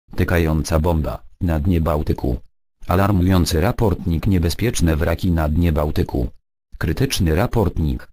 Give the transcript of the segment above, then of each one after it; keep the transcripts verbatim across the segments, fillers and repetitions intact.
Tykająca bomba, na dnie Bałtyku. Alarmujący raportnik niebezpieczne wraki na dnie Bałtyku. Krytyczny raportnik.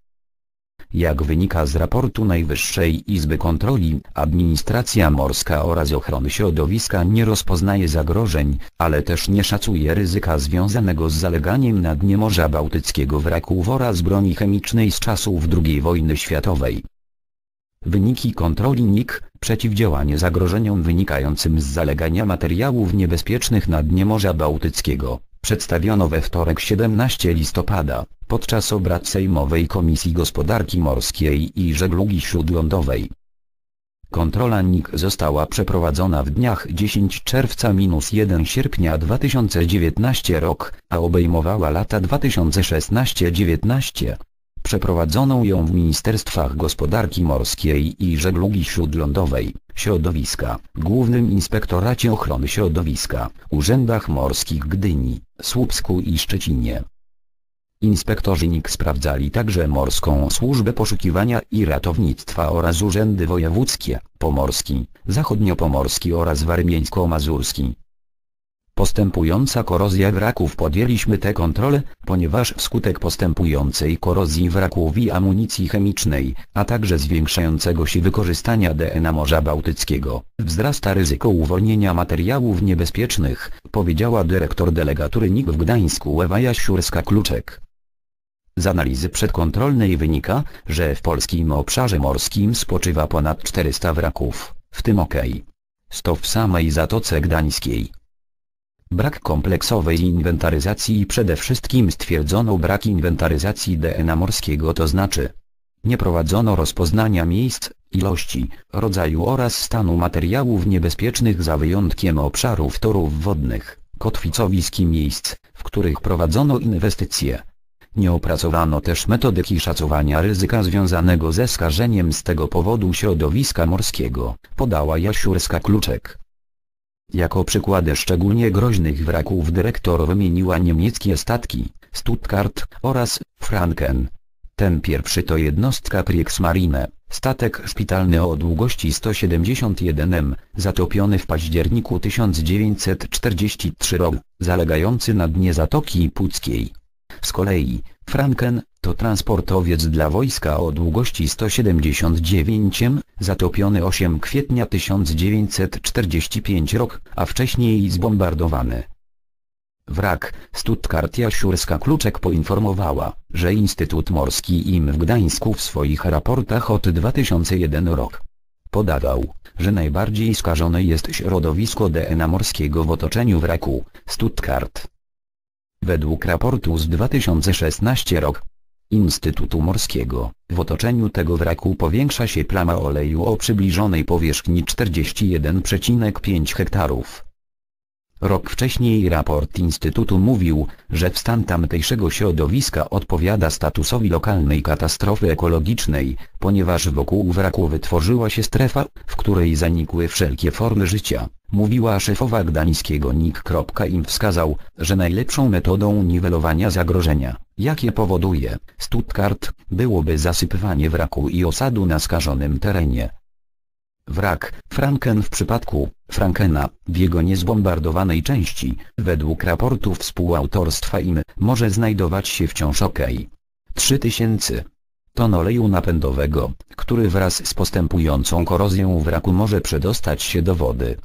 Jak wynika z raportu Najwyższej Izby Kontroli, administracja morska oraz ochrony środowiska nie rozpoznaje zagrożeń, ale też nie szacuje ryzyka związanego z zaleganiem na dnie Morza Bałtyckiego wraków oraz broni chemicznej z czasów drugiej wojny światowej. Wyniki kontroli N I K, przeciwdziałanie zagrożeniom wynikającym z zalegania materiałów niebezpiecznych na dnie Morza Bałtyckiego, przedstawiono we wtorek siedemnastego listopada, podczas obrad Sejmowej Komisji Gospodarki Morskiej i Żeglugi Śródlądowej. Kontrola N I K została przeprowadzona w dniach dziesiątego czerwca do pierwszego sierpnia dwa tysiące dziewiętnastego rok, a obejmowała lata dwa tysiące szesnasty do dziewiętnastego. Przeprowadzono ją w Ministerstwach Gospodarki Morskiej i Żeglugi Śródlądowej, Środowiska, Głównym Inspektoracie Ochrony Środowiska, Urzędach Morskich Gdyni, Słupsku i Szczecinie. Inspektorzy N I K sprawdzali także Morską Służbę Poszukiwania i Ratownictwa oraz urzędy wojewódzkie, pomorski, zachodniopomorski oraz warmińsko-mazurski. Postępująca korozja wraków. Podjęliśmy tę kontrolę, ponieważ wskutek postępującej korozji wraków i amunicji chemicznej, a także zwiększającego się wykorzystania D N A Morza Bałtyckiego, wzrasta ryzyko uwolnienia materiałów niebezpiecznych, powiedziała dyrektor delegatury N I K w Gdańsku Ewa Jasiurska-Kluczek. Z analizy przedkontrolnej wynika, że w polskim obszarze morskim spoczywa ponad czterysta wraków, w tym ok. sto w samej Zatoce Gdańskiej. Brak kompleksowej inwentaryzacji i przede wszystkim stwierdzono brak inwentaryzacji D N A morskiego, to znaczy nie prowadzono rozpoznania miejsc, ilości, rodzaju oraz stanu materiałów niebezpiecznych za wyjątkiem obszarów torów wodnych, kotwicowisk i miejsc, w których prowadzono inwestycje. Nie opracowano też metodyki szacowania ryzyka związanego ze skażeniem z tego powodu środowiska morskiego, podała Jasiurska-Kluczek. Jako przykłady szczególnie groźnych wraków dyrektor wymieniła niemieckie statki, Stuttgart oraz Franken. Ten pierwszy to jednostka Kriegsmarine, statek szpitalny o długości sto siedemdziesiąt jeden metrów, zatopiony w październiku tysiąc dziewięćset czterdziestego trzeciego roku, zalegający na dnie Zatoki Puckiej. Z kolei, Franken, to transportowiec dla wojska o długości sto siedemdziesiąt dziewięć metrów, zatopiony ósmego kwietnia tysiąc dziewięćset czterdziestego piątego roku, a wcześniej zbombardowany. Wrak, Stuttgart. Jasiurska-Kluczek poinformowała, że Instytut Morski I M w Gdańsku w swoich raportach od dwa tysiące pierwszego roku podawał, że najbardziej skażone jest środowisko D N A morskiego w otoczeniu wraku, Stuttgart. Według raportu z dwa tysiące szesnastego roku Instytutu Morskiego, w otoczeniu tego wraku powiększa się plama oleju o przybliżonej powierzchni czterdzieści jeden przecinek pięć hektarów. Rok wcześniej raport Instytutu mówił, że w stan tamtejszego środowiska odpowiada statusowi lokalnej katastrofy ekologicznej, ponieważ wokół wraku wytworzyła się strefa, w której zanikły wszelkie formy życia, mówiła szefowa gdańskiego N I K. Im wskazał, że najlepszą metodą niwelowania zagrożenia, jakie powoduje Stuttgart, byłoby zasypywanie wraku i osadu na skażonym terenie. Wrak, Franken. W przypadku Frankena, w jego niezbombardowanej części, według raportu współautorstwa I M, może znajdować się wciąż ok. trzy tysiące ton oleju napędowego, który wraz z postępującą korozją wraku może przedostać się do wody.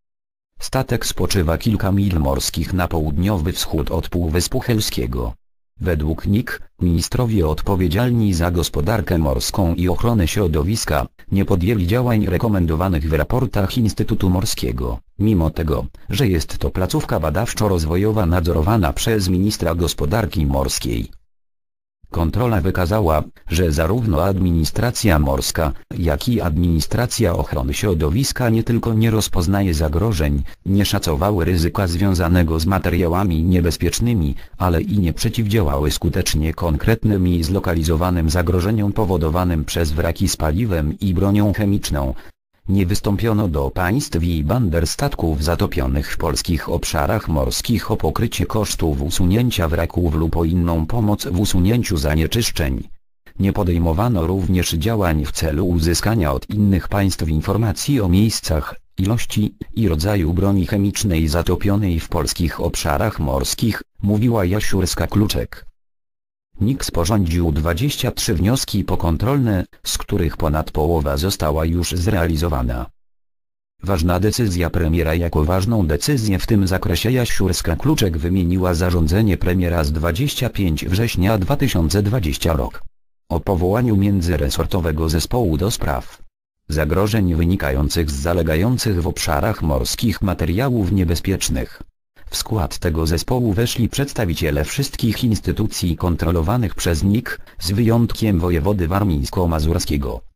Statek spoczywa kilka mil morskich na południowy wschód od Półwyspu Helskiego. Według N I K, ministrowie odpowiedzialni za gospodarkę morską i ochronę środowiska, nie podjęli działań rekomendowanych w raportach Instytutu Morskiego, mimo tego, że jest to placówka badawczo-rozwojowa nadzorowana przez ministra gospodarki morskiej. Kontrola wykazała, że zarówno administracja morska, jak i administracja ochrony środowiska nie tylko nie rozpoznaje zagrożeń, nie szacowały ryzyka związanego z materiałami niebezpiecznymi, ale i nie przeciwdziałały skutecznie konkretnym i zlokalizowanym zagrożeniom powodowanym przez wraki z paliwem i bronią chemiczną. Nie wystąpiono do państw i bander statków zatopionych w polskich obszarach morskich o pokrycie kosztów usunięcia wraków lub o inną pomoc w usunięciu zanieczyszczeń. Nie podejmowano również działań w celu uzyskania od innych państw informacji o miejscach, ilości i rodzaju broni chemicznej zatopionej w polskich obszarach morskich, mówiła Jasiurska-Kluczek. N I K sporządził dwadzieścia trzy wnioski pokontrolne, z których ponad połowa została już zrealizowana. Ważna decyzja premiera. Jako ważną decyzję w tym zakresie Jasiurska-Kluczek wymieniła zarządzenie premiera z dwudziestego piątego września dwa tysiące dwudziestego roku o powołaniu międzyresortowego zespołu do spraw zagrożeń wynikających z zalegających w obszarach morskich materiałów niebezpiecznych. W skład tego zespołu weszli przedstawiciele wszystkich instytucji kontrolowanych przez N I K, z wyjątkiem wojewody warmińsko-mazurskiego.